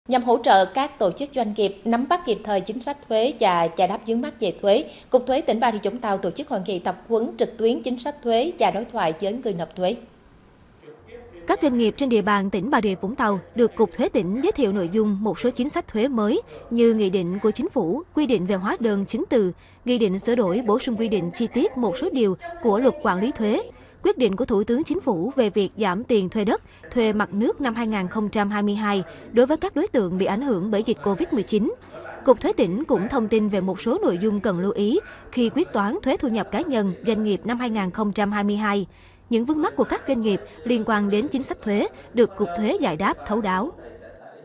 Nhằm hỗ trợ các tổ chức doanh nghiệp nắm bắt kịp thời chính sách thuế và giải đáp vướng mắc về thuế, Cục Thuế tỉnh Bà Rịa Vũng Tàu tổ chức hội nghị tập huấn trực tuyến chính sách thuế và đối thoại với người nộp thuế. Các doanh nghiệp trên địa bàn tỉnh Bà Rịa Vũng Tàu được Cục Thuế tỉnh giới thiệu nội dung một số chính sách thuế mới như nghị định của chính phủ, quy định về hóa đơn chứng từ, nghị định sửa đổi bổ sung quy định chi tiết một số điều của Luật Quản lý thuế, quyết định của Thủ tướng Chính phủ về việc giảm tiền thuê đất, thuê mặt nước năm 2022 đối với các đối tượng bị ảnh hưởng bởi dịch Covid-19. Cục Thuế tỉnh cũng thông tin về một số nội dung cần lưu ý khi quyết toán thuế thu nhập cá nhân doanh nghiệp năm 2022. Những vướng mắc của các doanh nghiệp liên quan đến chính sách thuế được Cục Thuế giải đáp thấu đáo.